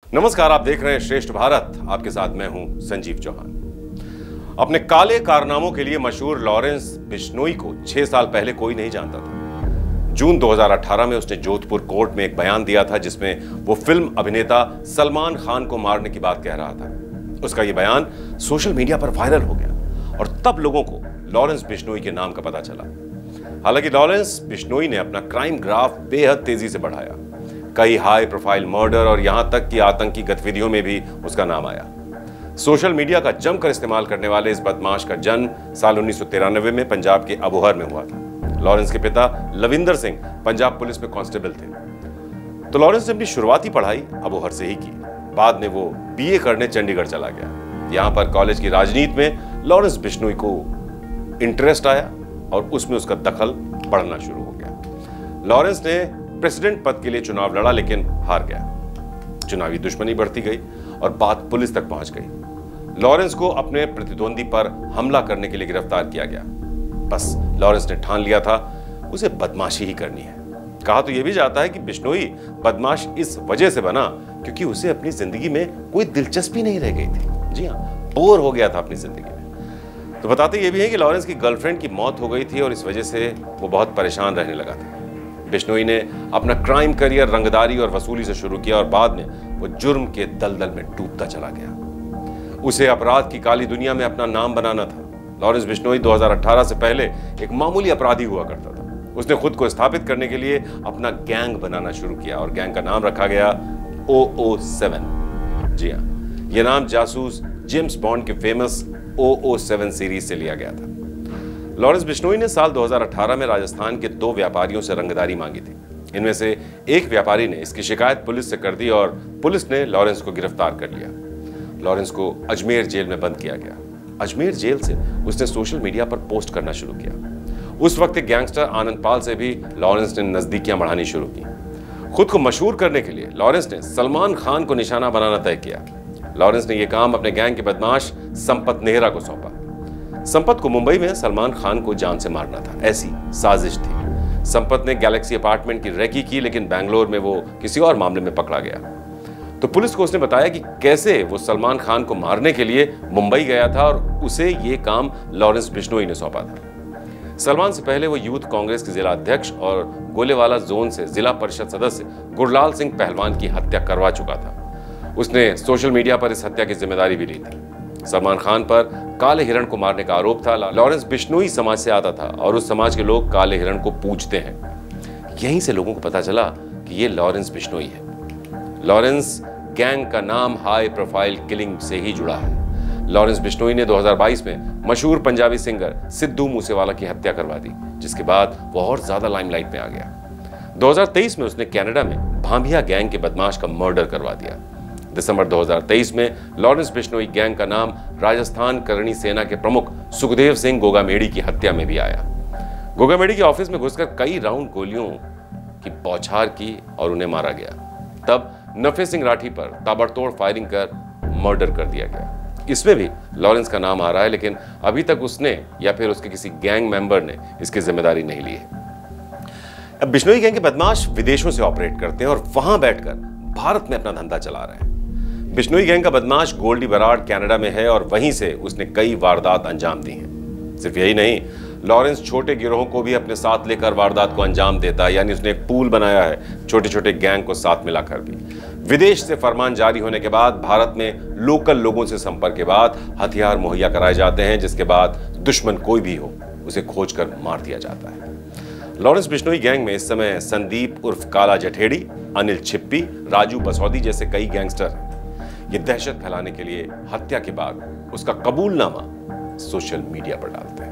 नमस्कार, आप देख रहे हैं श्रेष्ठ भारत। आपके साथ मैं हूं संजीव चौहान। अपने काले कारनामों के लिए मशहूर लॉरेंस बिश्नोई को 6 साल पहले कोई नहीं जानता था। जून 2018 में उसने जोधपुर कोर्ट में एक बयान दिया था जिसमें वो फिल्म अभिनेता सलमान खान को मारने की बात कह रहा था। उसका ये बयान सोशल मीडिया पर वायरल हो गया और तब लोगों को लॉरेंस बिश्नोई के नाम का पता चला। हालांकि लॉरेंस बिश्नोई ने अपना क्राइम ग्राफ बेहद तेजी से बढ़ाया। कई हाई प्रोफाइल मर्डर और यहां तक कि आतंकी गतिविधियों में भी उसका नाम आया। सोशल मीडिया का जमकर इस्तेमाल करने वाले इस बदमाश का जन्म साल 1993 में पंजाब के अबोहर में हुआ था। लॉरेंस के पिता लविंदर सिंह पंजाब पुलिस में कांस्टेबल थे। तो लॉरेंस ने अपनी शुरुआती पढ़ाई अबोहर से ही की। बाद में वो बीए करने चंडीगढ़ चला गया। यहां पर कॉलेज की राजनीति में लॉरेंस बिश्नोई को इंटरेस्ट आया और उसमें उसका दखल बढ़ना शुरू हो गया। लॉरेंस ने प्रेसिडेंट पद के लिए चुनाव लड़ा लेकिन हार गया। चुनावी दुश्मनी बढ़ती गई और बात पुलिस तक पहुंच गई। लॉरेंस को अपने प्रतिद्वंदी पर हमला करने के लिए गिरफ्तार किया गया। बस लॉरेंस ने ठान लिया था उसे बदमाशी ही करनी है। कहा तो यह भी जाता है कि बिश्नोई बदमाश इस वजह से बना क्योंकि उसे अपनी जिंदगी में कोई दिलचस्पी नहीं रह गई थी। जी हाँ, बोर हो गया था अपनी जिंदगी में। तो बताते ये भी है कि लॉरेंस की गर्लफ्रेंड की मौत हो गई थी और इस वजह से वो बहुत परेशान रहने लगा था। बिश्नोई ने अपना क्राइम करियर रंगदारी और वसूली से शुरू किया और बाद में वो जुर्म के दलदल में डूबता चला गया। उसे अपराध की काली दुनिया में अपना नाम बनाना था। लॉरेंस बिश्नोई 2018 से पहले एक मामूली अपराधी हुआ करता था। उसने खुद को स्थापित करने के लिए अपना गैंग बनाना शुरू किया और गैंग का नाम रखा गया OO7। जी हाँ, यह नाम जासूस जेम्स बॉन्ड के फेमस OO7 सीरीज से लिया गया था। लॉरेंस बिश्नोई ने साल 2018 में राजस्थान के 2 व्यापारियों से रंगदारी मांगी थी। इनमें से एक व्यापारी ने इसकी शिकायत पुलिस से कर दी और पुलिस ने लॉरेंस को गिरफ्तार कर लिया। लॉरेंस को अजमेर जेल में बंद किया गया। अजमेर जेल से उसने सोशल मीडिया पर पोस्ट करना शुरू किया। उस वक्त गैंगस्टर आनंद पाल से भी लॉरेंस ने नजदीकियां बढ़ानी शुरू की। खुद को मशहूर करने के लिए लॉरेंस ने सलमान खान को निशाना बनाना तय किया। लॉरेंस ने यह काम अपने गैंग के बदमाश संपत नेहरा को सौंपा। संपत को मुंबई में सलमान खान को जान से मारना था, ऐसी साजिश थी। संपत ने गैलेक्सी अपार्टमेंट की रेकी की लेकिन बैंगलोर में वो किसी और मामले में पकड़ा गया। तो पुलिस को उसने बताया कि कैसे वो सलमान खान को मारने के लिए मुंबई गया था और उसे ये काम लॉरेंस बिश्नोई ने सौंपा था। सलमान से पहले वो यूथ कांग्रेस के जिला अध्यक्ष और गोलेवाला जोन से जिला परिषद सदस्य गुरलाल सिंह पहलवान की हत्या करवा चुका था। उसने सोशल मीडिया पर इस हत्या की जिम्मेदारी भी ली थी। सलमान खान पर काले हिरण को मारने का आरोप था। लॉरेंस बिश्नोई समाज से आता था और उस समाज के लोग काले हिरण को पूजते हैं। यहीं से लोगों को पता चला कि ये लॉरेंस बिश्नोई है। लॉरेंस गैंग का नाम हाई प्रोफाइल किलिंग से ही जुड़ा है। लॉरेंस बिश्नोई ने 2022 में मशहूर पंजाबी सिंगर सिद्धू मूसेवाला की हत्या करवा दी, जिसके बाद वो और ज्यादा लाइमलाइट में आ गया। 2023 में उसने कनाडा में भांभिया गैंग के बदमाश का मर्डर करवा दिया। दिसंबर 2023 में लॉरेंस बिश्नोई गैंग का नाम राजस्थान करणी सेना के प्रमुख सुखदेव सिंह गोगामेड़ी की हत्या में भी आया। गोगामेड़ी के ऑफिस में घुसकर कई राउंड गोलियों की बौछार की और उन्हें मारा गया। तब नफे सिंह राठी पर ताबड़तोड़ फायरिंग कर मर्डर कर दिया गया। इसमें भी लॉरेंस का नाम आ रहा है लेकिन अभी तक उसने या फिर उसके किसी गैंग मेंबर ने इसकी जिम्मेदारी नहीं ली है। अब बिश्नोई गैंग के बदमाश विदेशों से ऑपरेट करते हैं और वहां बैठकर भारत में अपना धंधा चला रहे हैं। बिश्नोई गैंग का बदमाश गोल्डी बराड़ कनाडा में है और वहीं से उसने कई वारदात अंजाम दी हैं। सिर्फ यही नहीं, लॉरेंस छोटे गिरोहों को भी अपने साथ लेकर वारदात को अंजाम देता है। यानी उसने एक पूल बनाया है छोटे छोटे गैंग को साथ मिलाकर भी। विदेश से फरमान जारी होने के बाद भारत में लोकल लोगों से संपर्क के बाद हथियार मुहैया कराए जाते हैं, जिसके बाद दुश्मन कोई भी हो उसे खोज कर मार दिया जाता है। लॉरेंस बिश्नोई गैंग में इस समय संदीप उर्फ काला जठेड़ी, अनिल छिप्पी, राजू बसौदी जैसे कई गैंगस्टर हैं। ये दहशत फैलाने के लिए हत्या के बाद उसका कबूलनामा सोशल मीडिया पर डालते हैं।